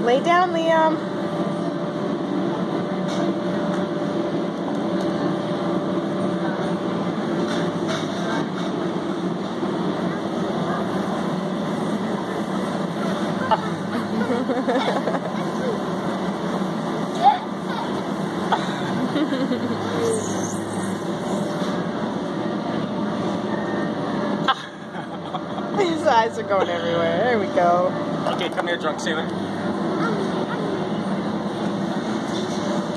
Lay down, Liam. His eyes are going everywhere. There we go. Okay, come here, drunk sailor.